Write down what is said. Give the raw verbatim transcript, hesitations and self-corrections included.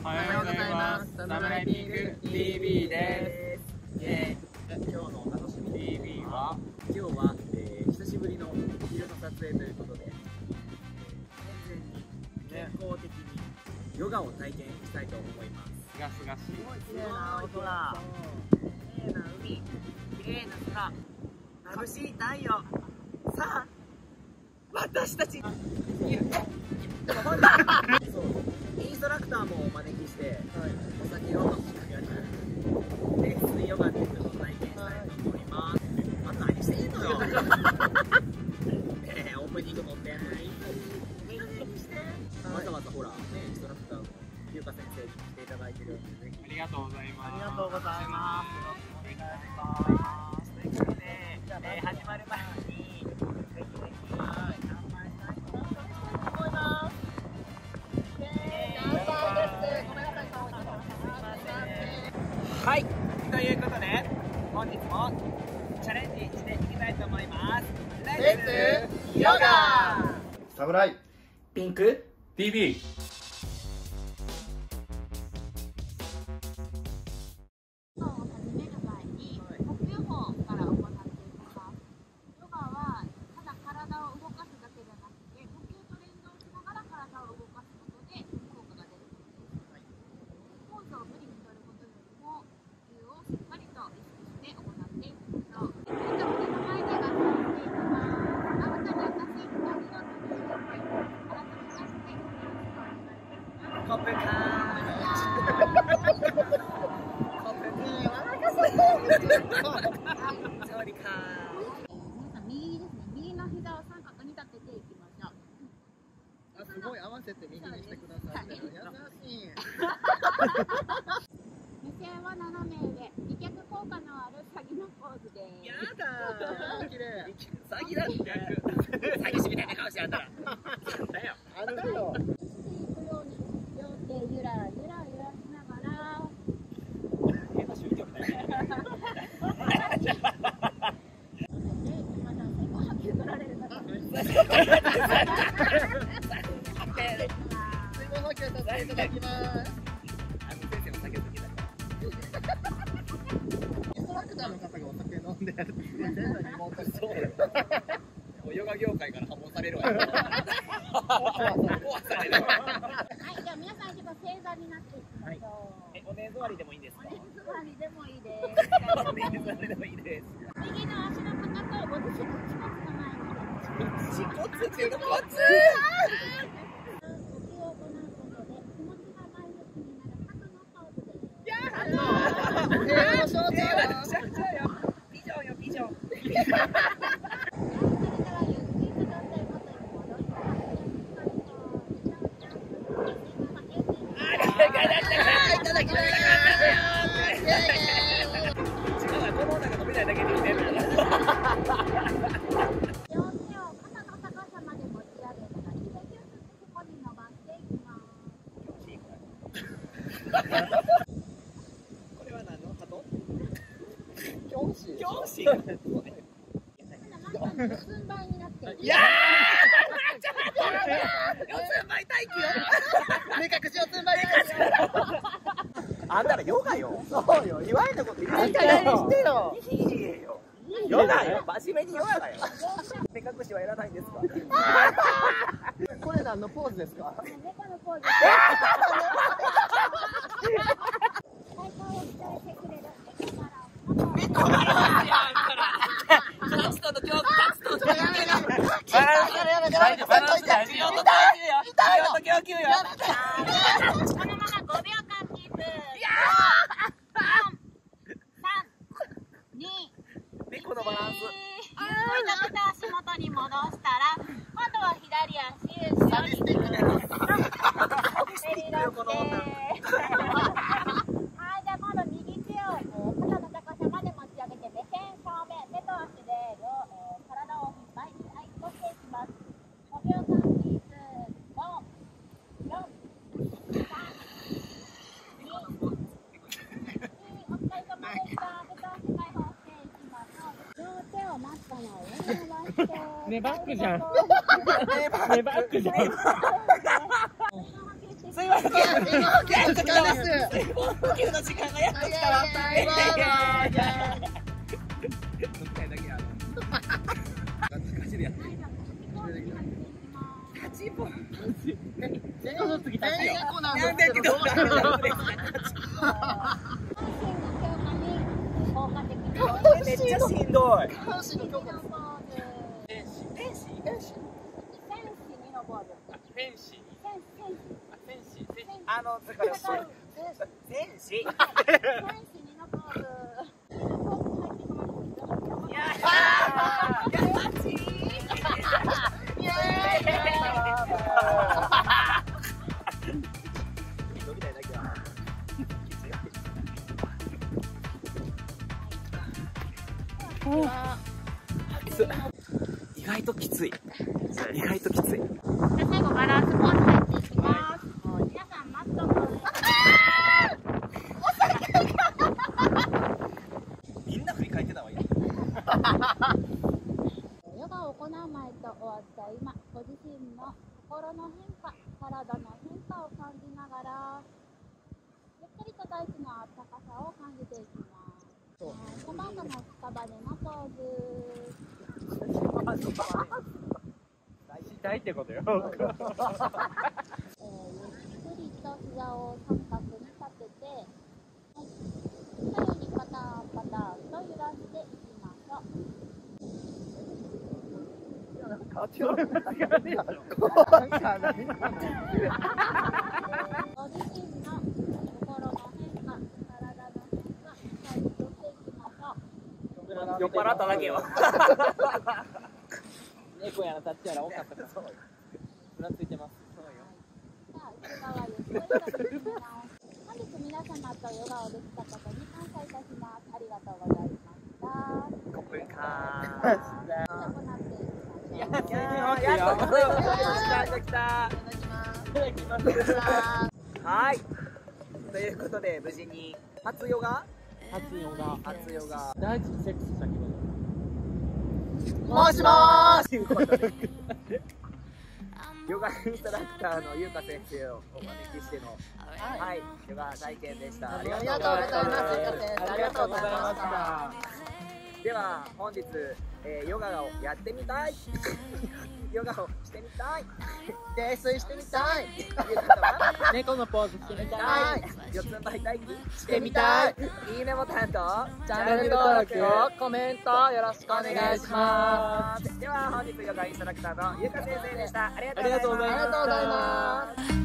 おはようございます。サムライピンク ティービー です。 えー、今日のお楽しみ ティービー は今日は、えー、久しぶりの昼の撮影ということで、えー、完全に健康的にヨガを体験したいと思います。 すがすがしい。 綺麗な青空、綺麗な海、綺麗な空、眩しい太陽。さあ、私たちそうインストラクターもお招きして、はい、お酒を仕掛けられるで水ヨガっていうのを体験したいと思います。あと何してんのよえー、オープニング持ってんのにいい加減にして、わざわざほら、ね、インストラクターのゆうか先生に来ていただいてるんで、ぜひありがとうございます。 ありがとうございます。よろしくお願いします。ということで、えー、始まる前にぜひぜひ乾杯したいと思います。はい、ということで本日もチャレンジしていきたいと思います。レッツヨガサムライピンクティービー。 コップカーコップティーは任せ調理カー。 皆さん右ですね。右の膝を三角に立てていきましょう。 あ、すごい合わせて右にしてくださってる。優しい。 目線は斜め上。美脚効果のある詐欺のポーズです。 やだー。綺麗。詐欺だって。詐欺師みたいな顔してやったら。なんだよ。あるよ。 両手ゆらゆら揺らしながら。 変な宗教みたいな。取られるな。水分補給させていただきます。あの先生も酒好きだから。インストラクターの方がお酒飲んでやるって前代未聞です。そうよ。ヨガ業界から破門されるわよ。 はい、じゃあ皆さん一度正座になっていきましょう。 え、おね座りでもいいんですか？ おね座りでもいいです。 おね座りでもいいです。 右の足のかかとをご自身の恥骨の前に。 恥骨っていうの骨。呼吸を行うことで気持ちが前向きになるハグのポーズです。 やったー。平和の象徴よ。ビジョンよビジョン。いただきます。違うわ、この中飲めないだけでいいね。 両手を肩の高さまで持ち上げたら、一度キュッとここに伸ばしていきます。 これは何の鳩？教師。教師。 四つん這いになって。 いやー。四つん這い待機よ。目隠し四つん這い待機。あんたらヨガよ。そうよ。言われたこと言いたいよ。してよ。いいよ。ヨガよ。真面目にヨガだよ。目隠しはいらないんですか。これ何のポーズですか。 猫のポーズ。体幹を鍛えてくれる猫柄。猫柄。 勝つとと今日勝つととやめろ。やめろやめろ。痛いよ。痛いよ。 このままごびょうかんキープ。 猫のバランス。 ゆっくりと片足元に戻したら、今度は左足後ろにぐーっと蹴り出して、はい、じゃあ今度右手を肩の高さまで持ち上げて、目線正面、手と足で両、えー、体を引っ張り、はい、起こしていきます。ごびょうかんキープ。ご、よん、さん、に、お疲れ様でした。手と足解放していきましょう。両手をマットの上に伸ばして。 ねバックじゃん。ねバックじゃん。 すいません。 の時間です。水分補給の時間がやってきたわ。飲みたいだけや。ガチでやってる。立ち棒。全個の次立ちよ。なんでけど。めっちゃしんどい。天使の強化です。天使。天使。天使。天使。天使。あのだからそう。天使。天使にのポーズ。いや意外ときつい。意外ときつい。 じゃあ最後バランスポーズ入っていきます。皆さんマットの上。 みんな振り返ってたわ今。 ヨガを行う前と終わった今、ご自身の心の変化、体の変化を感じながら、ゆっくりと大地のあったかさを感じていきます。トマトの屍のポーズ。 大ってことよ。 えー、ゆっくりと膝を三角に立てて、はい、左右にパターンパターンと揺らしていきましょう。ご自身の心の変化、体の変化、再度していきましょう。 酔っ払っただけよ。 猫やらタッチやら多かったから。ふらついてます。 じゃあ、内側ゆっくりと見つめ直し。本日皆様とヨガをできたことに感謝いたします。ありがとうございました。 コップかじゃあ行っていきましょう。 やっと来た。はい。ということで無事に初ヨガ？ 初ヨガ。 初ヨガ。 第一セックスしたけど。 もしもーし。ということでヨガインストラクターの優香先生をお招きしてのはいヨガ体験でした。ありがとうございます。 ありがとうございました。 では本日、えー、ヨガをやってみたいヨガをしてみたい泥酔してみたい猫のポーズしてみたい。 四つん這い待機してみたい。いいねボタンとチャンネル登録とコメントよろしくお願いします。 では本日ヨガインストラクターの優香先生でした。ありがありがとうございました。 す。